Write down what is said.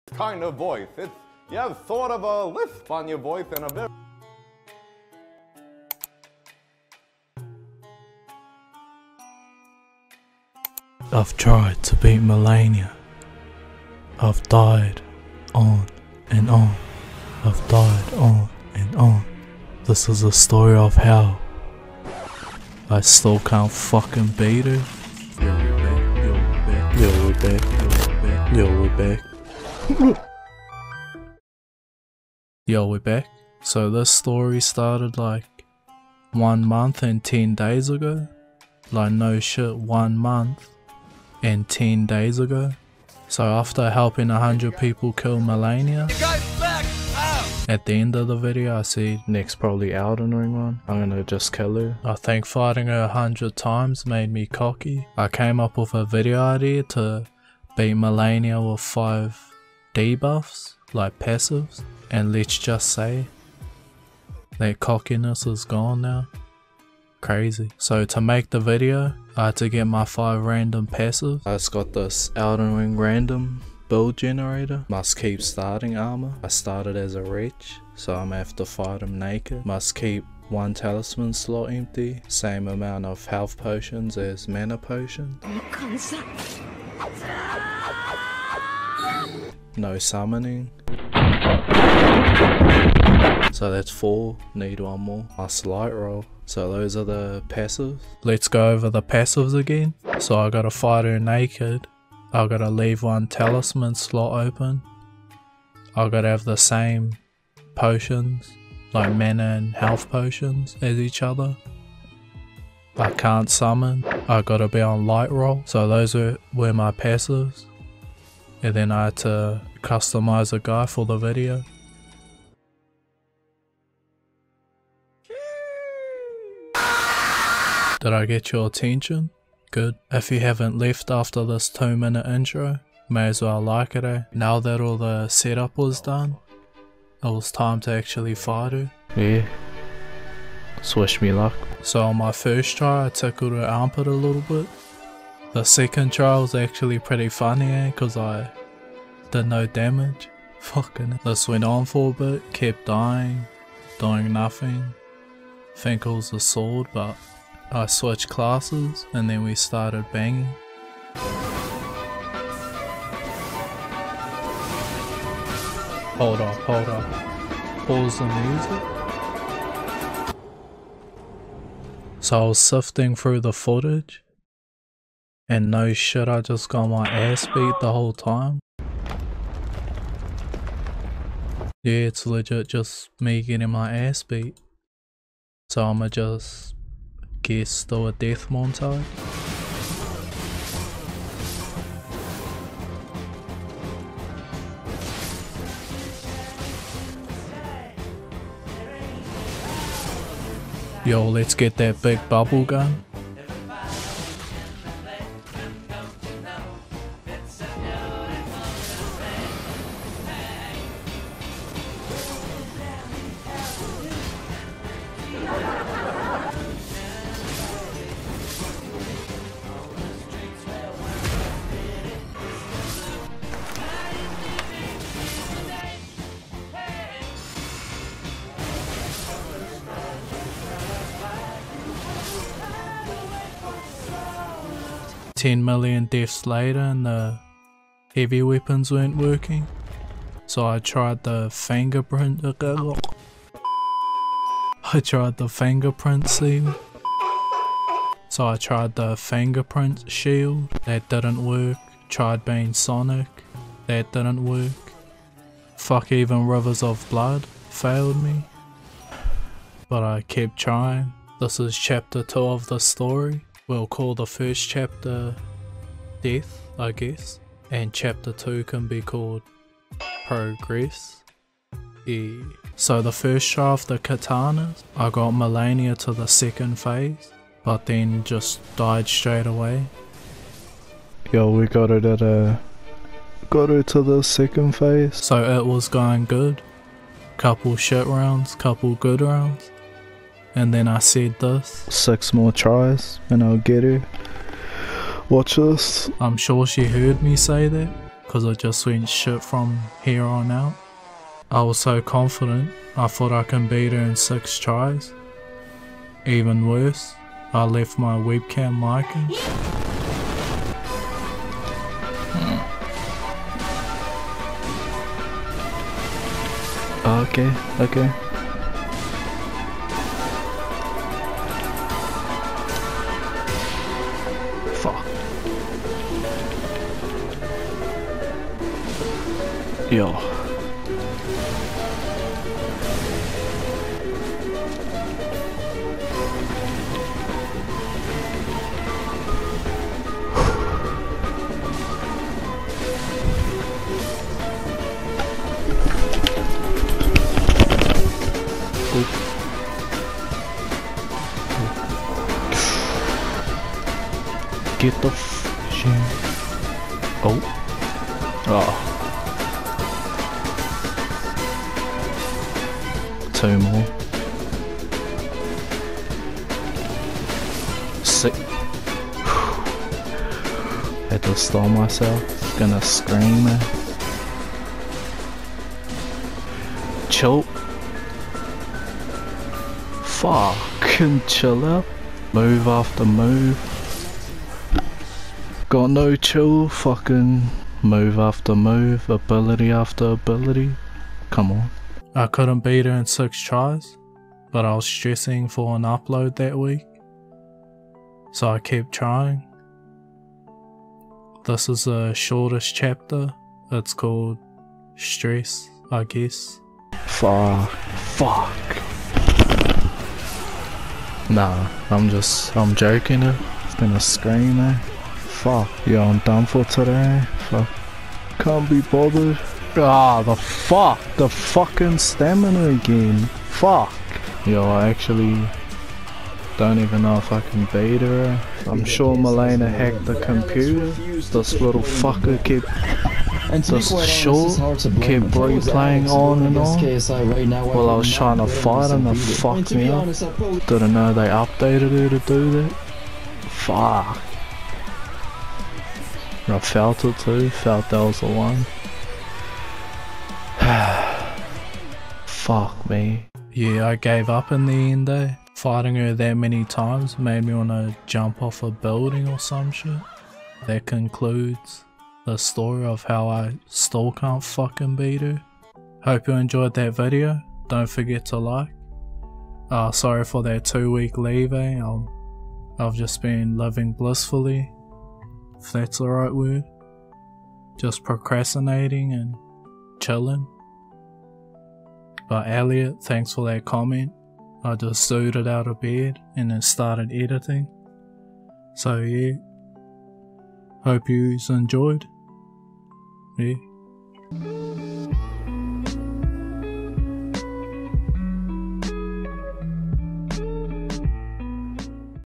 kind of voice. You have sort of a lisp on your voice and a very... I've tried to beat Melania. I've died on and on. I've died on and on. This is a story of how I still can't fucking beat her. Yo, we're back. Yo, we're back. Yo, we're back. So this story started like 1 month and 10 days ago. Like no shit, 1 month and 10 days ago. So after helping 100 people kill Melania, at the end of the video I see next probably Elden Ring one. I'm gonna just kill her. I think fighting her 100 times made me cocky. I came up with a video idea to beat Melania with 5 debuffs, like passives. And let's just say that cockiness is gone now. Crazy. So to make the video, I had to get my 5 random passives. I just got this Elden Ring random build generator. Must keep starting armor. I started as a wretch, so I'm gonna have to fight him naked. Must keep 1 talisman slot empty. Same amount of health potions as mana potions. No summoning. So that's 4, need 1 more. Must light roll. So those are the passives. Let's go over the passives again. So I gotta fight her naked. I gotta leave 1 talisman slot open. I gotta have the same potions, like mana and health potions as each other. I can't summon. I gotta be on light roll. So those were my passives. And then I had to customize a guy for the video. Did I get your attention? Good. If you haven't left after this 2-minute intro, may as well like it, eh? Now that all the setup was done, it was time to actually fight her. Yeah. Wish me luck. So on my first try I tickled her armpit a little bit. The second try was actually pretty funny, eh? Cause I did no damage. Fucking. This went on for a bit, kept dying, doing nothing. Think it was a sword, but I switched classes and then we started banging. Hold up. Pause the music. So I was sifting through the footage and no shit, I just got my ass beat the whole time. Yeah, it's legit just me getting my ass beat. So I'ma just guess do a death montage. Yo, let's get that big bubble gun. $10 million deaths later and the heavy weapons weren't working, so I tried the fingerprint. Seal. So I tried the fingerprint shield, that didn't work. Tried being Sonic, that didn't work. Fuck, even Rivers of Blood failed me, but I kept trying. This is chapter 2 of the story. We'll call the first chapter Death, I guess, and chapter 2 can be called Progress. Yeah. So the first try of the katanas, I got Melania to the 2nd phase, but then just died straight away. Yo, we got her to the 2nd phase. So it was going good. Couple shit rounds, couple good rounds. And then I said this. 6 more tries and I'll get her. Watch this. I'm sure she heard me say that. because it just went shit from here on out. I was so confident, I thought I can beat her in 6 tries. Even worse, I left my webcam mic in. Okay. Fuck. Yo. Get the shit. Oh. Oh. 2 more. 6. Had to stall myself. Gonna scream it. Chill. Fucking chill out. Move after move. Got no chill, fucking move after move, ability after ability. Come on. I couldn't beat her in 6 tries, but I was stressing for an upload that week, so I kept trying. This is the shortest chapter. It's called Stress, I guess. Fuck. Nah, I'm joking it. It's been a scream, eh? Fuck, yo, I'm done for today. Fuck, can't be bothered. Ah, the fucking stamina again. Fuck. Yo, I actually don't even know if I can beat her. I'm sure Malena hacked the computer. This little fucker kept replaying on and on while I was trying to fight him. It fucked me up. Didn't know they updated her to do that. Fuck. I felt it too, felt that was the one. Fuck me. Yeah, I gave up in the end though. Fighting her that many times made me wanna jump off a building or some shit. That concludes the story of how I still can't fucking beat her. Hope you enjoyed that video. Don't forget to like. Sorry for that 2-week leave, eh? I've just been living blissfully, if that's the right word. Just procrastinating and chilling. But Elliot, thanks for that comment. I just zooted out of bed and then started editing. So yeah, hope you enjoyed. Yeah.